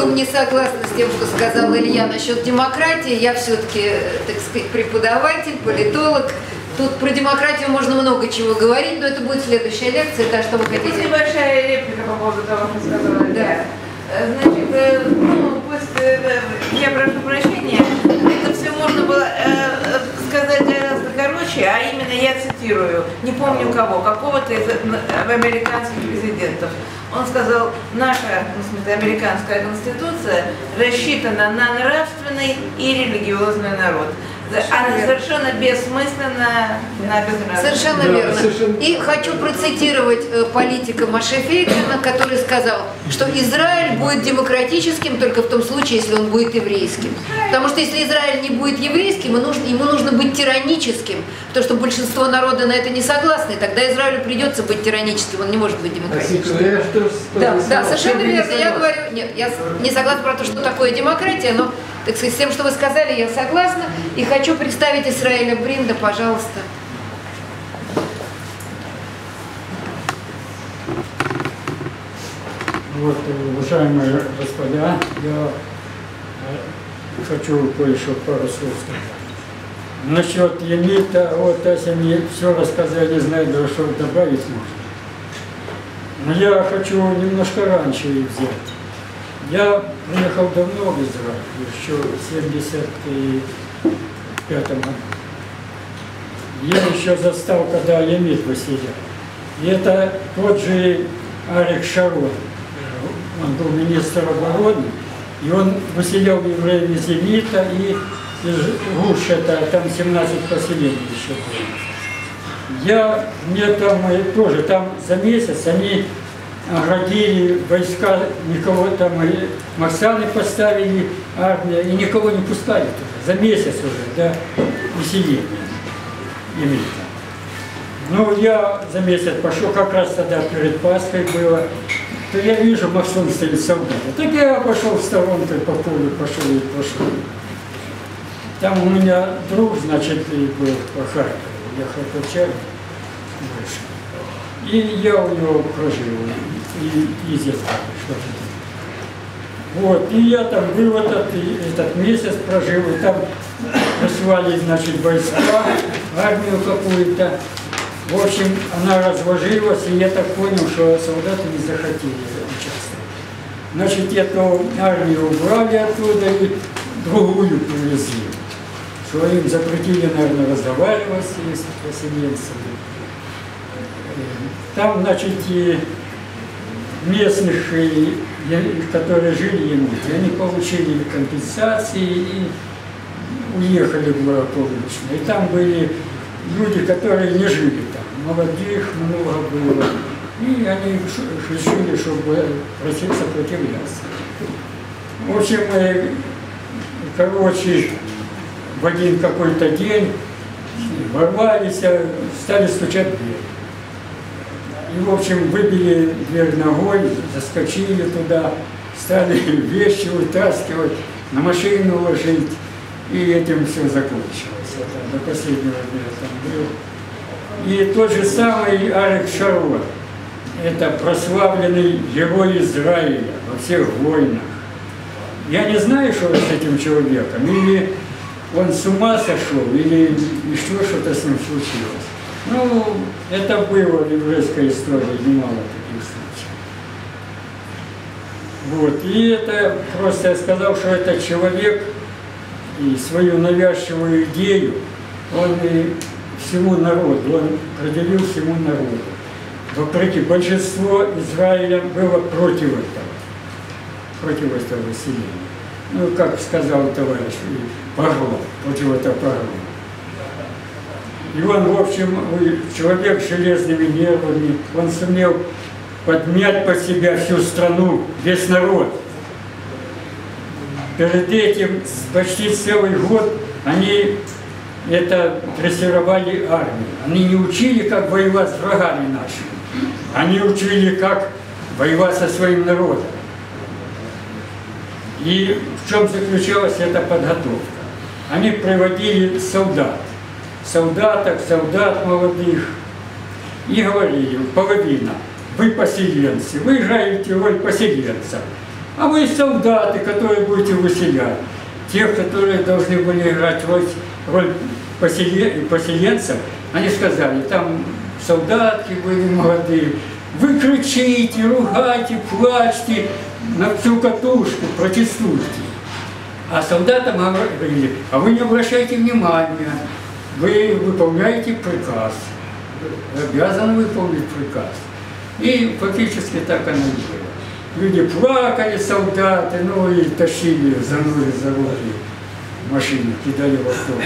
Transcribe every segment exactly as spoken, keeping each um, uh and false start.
целом не согласна с тем, что сказал Илья насчет демократии. Я все-таки, так сказать, преподаватель, политолог. Тут про демократию можно много чего говорить, но это будет следующая лекция. Да, что вы хотите? Это небольшая реплика по поводу того, что сказала Илья. Да. Значит, ну, пусть, я прошу прощения, это все можно было э, сказать гораздо короче, а именно я цитирую, не помню кого, какого-то из американских президентов. Он сказал, наша, в смысле, американская конституция рассчитана на нравственный и религиозный народ. Она совершенно бессмысленно на безнравственность. Совершенно Да, верно. совершенно. И хочу процитировать э, политика Моше Фейгина, который сказал, что Израиль будет демократическим только в том случае, если он будет еврейским. Потому что если Израиль не будет еврейским, ему нужно, ему нужно быть тираническим, потому что большинство народа на это не согласны, и тогда Израилю придется быть тираническим, он не может быть демократическим. Я что Да, да, совершенно верно. Я говорю, нет, я не согласна про то, что такое демократия, но, так сказать, с тем, что вы сказали, я согласна. И хочу представить Исраэля Бринда, пожалуйста. Вот, уважаемые господа, я хочу кое-что пару слов сказать. Насчет Емита, вот если мне все рассказали, не знаю, даже что добавить можно. Но я хочу немножко раньше их взять. Я приехал давно в Израиль, еще в семьдесят пятом году. Я еще застал, когда Емит выселял. И это тот же Арик Шарон. Он был министр обороны, и он выселял евреев из Емита и из Гуш, это там семнадцать поселений еще было. Я, мне там тоже, там за месяц они оградили войска, никого там, Максаны поставили, армия, и никого не пускали туда, за месяц уже, до выселения Емита. Ну, я за месяц пошел, как раз тогда перед Пасхой было, то я вижу, Максон стоит солдаты. Так я пошел в сторонку по полю, пошел и пошел. Там у меня друг, значит, был по Харькову, я харьковчанин больше. И я у него прожил, и, и здесь что-то. Вот, и я там был этот, этот месяц прожил, и там прислали, значит, войска, армию какую-то. В общем, она разложилась, и я так понял, что солдаты не захотели участвовать. Значит, эту армию убрали оттуда и другую привезли. Что им запретили, наверное, разговаривать с поселенцами. Там, значит, и местных, которые жили ему, они получили компенсации и уехали в благополучно. И там были люди, которые не жили там. Молодых много было. И они решили, чтобы сопротивляться. В общем, короче, в один какой-то день ворвались, стали стучать в дверь. И, в общем, выбили дверь ногой, заскочили туда, стали вещи вытаскивать, на машину ложить. И этим все закончилось. Это до последнего дня там был. И тот же самый Арик Шарон, это прославленный герой Израиля во всех войнах. Я не знаю, что с этим человеком, или он с ума сошел, или еще что-то с ним случилось. Ну, это было в еврейской истории, немало таких случаев. Вот, и это просто я сказал, что этот человек и свою навязчивую идею, он и всему народу, он определил всему народу. Вопреки, большинство Израиля было против этого, против этого выселения. Ну, как сказал товарищ, погром, против этого погрома. И он, в общем, человек с железными нервами, он сумел подмять под себя всю страну, весь народ. Перед этим почти целый год они это дрессировали армию. Они не учили, как воевать с врагами нашими. Они учили, как воевать со своим народом. И в чем заключалась эта подготовка? Они приводили солдат, солдаток, солдат молодых, и говорили, половина, вы поселенцы, вы играете роль поселенцев. А вы солдаты, которые будете выселять. Тех, которые должны были играть роль, роль поселенцев, они сказали, там солдатки были молодые, вы кричите, ругайте, плачьте на всю катушку, протестуйте. А солдатам говорили, а вы не обращайте внимания, вы выполняете приказ, обязаны выполнить приказ. И фактически так оно и было. Люди плакали, солдаты, ну и тащили, занули за руки машины, кидали в автобус.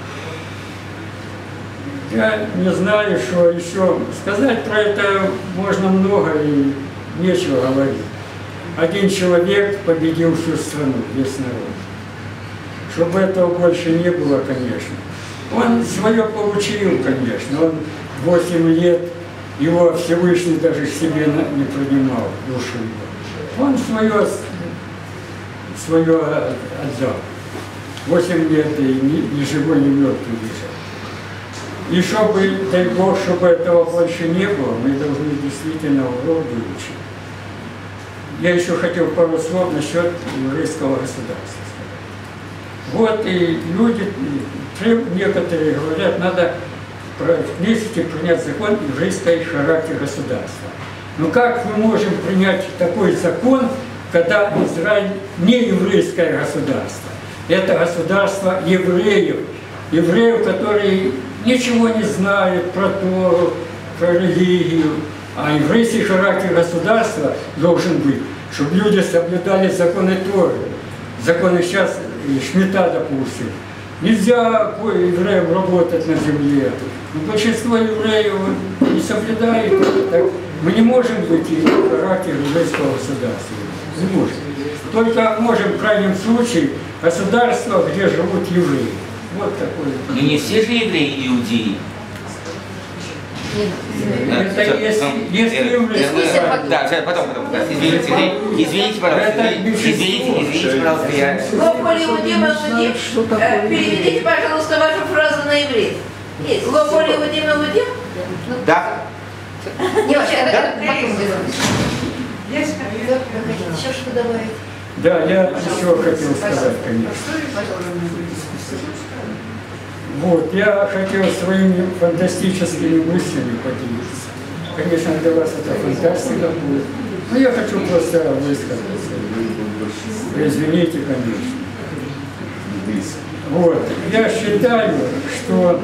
Я не знаю, что еще сказать про это можно много и нечего говорить. Один человек победил всю страну, весь народ. Чтобы этого больше не было, конечно. Он свое получил, конечно. Он восемь лет, его Всевышний даже себе не принимал, душу его. Он свое, свое отдал. Восемь лет и ни, ни живой, ни мертвый лежал. И чтобы, дай Бог, чтобы этого больше не было, мы должны действительно урок выучить. Я еще хотел пару слов насчет еврейского государства сказать. Вот и люди, некоторые говорят, надо в Кнессете принять закон еврейский характер государства. Но как мы можем принять такой закон, когда Израиль не еврейское государство? Это государство евреев, евреев, которые ничего не знают про Тору, про религию. А еврейский характер государства должен быть, чтобы люди соблюдали законы Торы. Законы сейчас, Шмита, допустим. Нельзя евреям работать на земле. Но большинство евреев не соблюдает это. Так мы не можем быть в характере еврейского государства. Не можем. Только можем в крайнем случае государство, где живут евреи. Вот такое. Но не все же евреи иудеи. Это если, если евреи. Да, потом, потом. Извините, извините, пожалуйста. Извините, извините, пожалуйста, я... Лополи Удим Удим, переведите, пожалуйста, вашу фразу на иврит. Лополи Удим Удим? Да. Не вообще, это потом Еще что добавить? Да, я еще хотел сказать, конечно. Вот, я хотел своими фантастическими мыслями поделиться. Конечно, для вас это фантастика будет, но я хочу просто высказаться. Вы извините, конечно. Вот, я считаю, что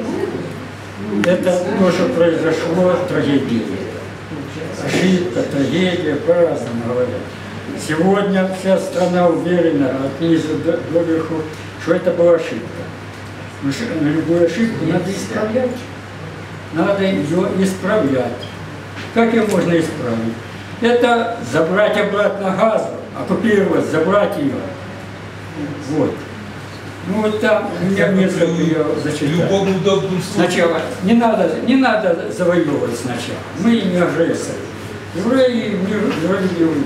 это тоже произошло трагедия. Ошибка, трагедия, по-разному говорят. Сегодня вся страна уверена от низу до, до верху, что это была ошибка. Но на любую ошибку надо исправлять. Надо ее исправлять. Как ее можно исправить? Это забрать обратно Газу, оккупировать, забрать ее. Вот. Ну вот там у меня несколько ее зачитать. Сначала не надо, не надо завоевывать сначала. Мы не агрессоры. Евреи не воюют.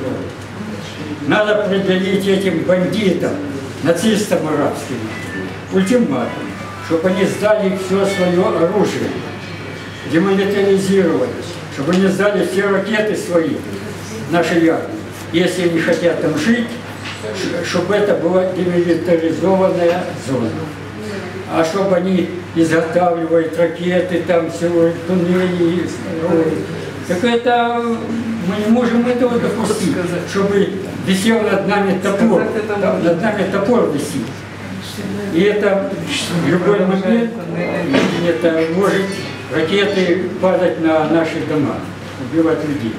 Надо определить этим бандитам, нацистам арабским, ультиматум, чтобы они сдали все свое оружие, демилитаризировались, чтобы они сдали все ракеты свои, нашей армии. Если они хотят там жить, чтобы это была демилитаризованная зона. А чтобы они изготавливают ракеты, там все, туннели, так это мы не можем этого допустить, чтобы висел над нами топор, над нами топор висит. И это в любой момент это может ракеты падать на наши дома, убивать людей.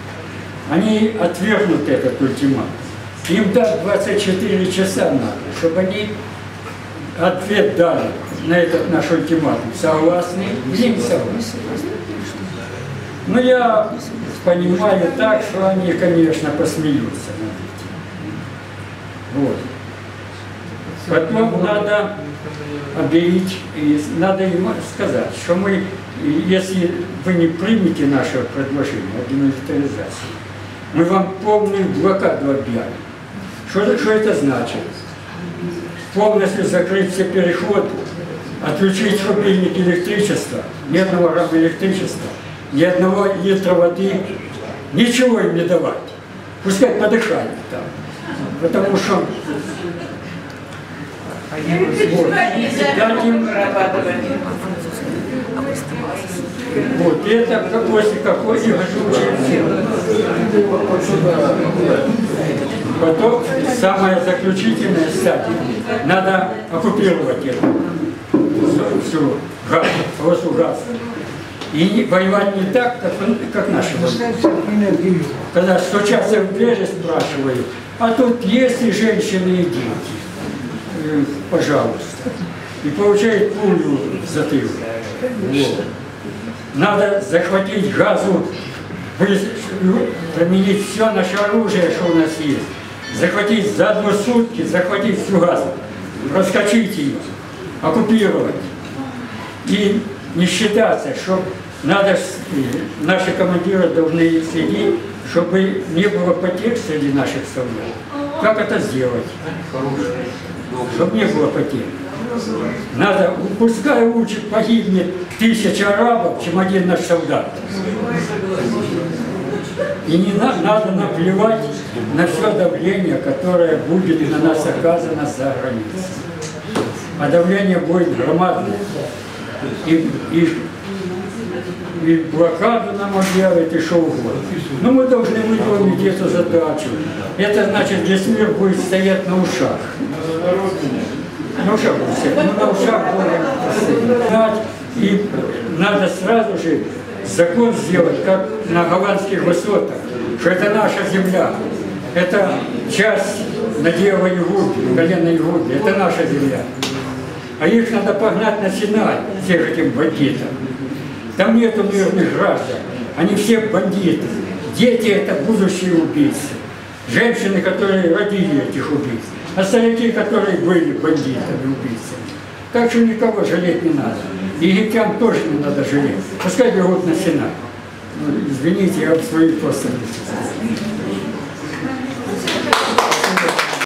Они отвергнут этот ультиматум. Им так двадцать четыре часа надо, чтобы они ответ дали на этот наш ультиматум. Согласны или не согласны? Но я понимаю так, что они, конечно, посмеются над этим. Вот. Потом надо объявить, и надо им сказать, что мы, если вы не примете наше предложение о демилитаризации, мы вам полную блокаду объявим. Что, что это значит? Полностью закрыть все переходы, отключить рубильник электричества, ни одного грамма электричества, ни одного литра воды, ничего им не давать. Пускай подыхают там. Потому что вот, дать им, вот это после какой жгучей. Потом самая заключительная стадия. Надо оккупировать это. Всю газ, просто газ. И воевать не так, как, как наши воюют. Когда стучатся в двери, спрашивают, а тут есть ли женщины и дети? Пожалуйста. И получает пулю в затылок. Вот. Надо захватить газу, применить все наше оружие, что у нас есть. Захватить за одну сутки, захватить всю газу, раскачать ее, оккупировать. И не считаться, что надо, наши командиры должны следить, чтобы не было потерь среди наших солдат. Как это сделать? Чтобы не было потерь. Надо, пускай лучше погибнет тысяча арабов, чем один наш солдат. И не на, надо наплевать на все давление, которое будет на нас оказано за границей. А давление будет громадное. И, и, и блокаду нам объявят, и что угодно. Но мы должны выполнить эту задачу. Это значит, весь мир будет стоять на ушах. На ушах будет стоять. Ну, на ушах будем. И надо сразу же закон сделать, как на голландских высотах, что это наша земля. Это часть надела Египта, колена Египта. Это наша земля. А их надо погнать на Синай, всех этих бандитов. Там нету мирных граждан, они все бандиты. Дети – это будущие убийцы. Женщины, которые родили этих убийц. А старики, которые были бандитами, убийцами. Так что никого жалеть не надо. И египтян тоже не надо жалеть. Пускай бегут на Синай. Ну, извините, я в своих просто не